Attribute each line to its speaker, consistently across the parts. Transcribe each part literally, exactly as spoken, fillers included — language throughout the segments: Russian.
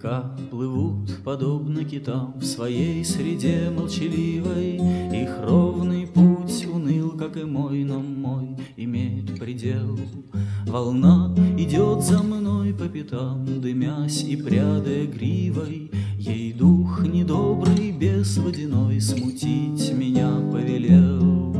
Speaker 1: Века плывут, подобно китам, в своей среде молчаливой. Их ровный путь уныл, как и мой, но мой имеет предел. Волна идет за мной по пятам, дымясь и прядая гривой. Ей дух недобрый, бес водяной, смутить меня повелел.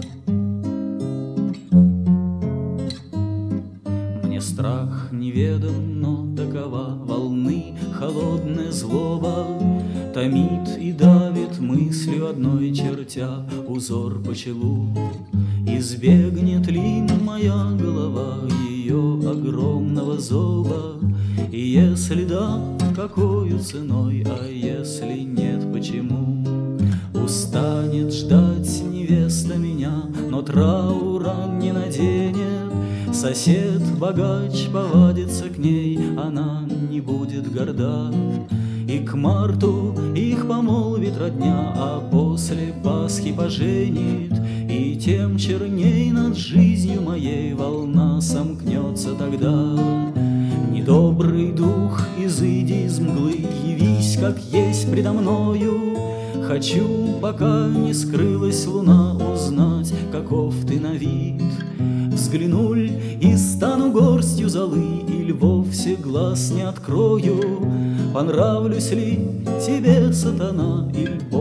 Speaker 1: Мне страх неведом, но такова волны холодная злоба. Томит и давит мыслью одной, чертя узор по челу. Избегнет ли моя голова ее огромного зоба? И если да, какою ценой, а если нет, почему? Устанет ждать невеста меня, но траура не наденет. Сосед, богач, повадится к ней, она не будет горда. И к марту их помолвит родня, а после Пасхи поженит. И тем черней над жизнью моей волна сомкнется тогда. Недобрый дух, изыди из мглы, явись, как есть предо мною. Хочу, пока не скрылась луна, узнать, каков ты на вид. Взглянуль и стану горстью золы, или вовсе глаз не открою. Понравлюсь ли тебе, сатана, или